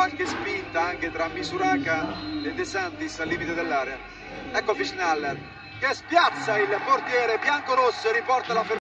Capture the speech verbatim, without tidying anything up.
qualche spinta anche tra Misuraka e De Santis al limite dell'area. Ecco Fischnaller che spiazza il portiere biancorosso e riporta la fermata.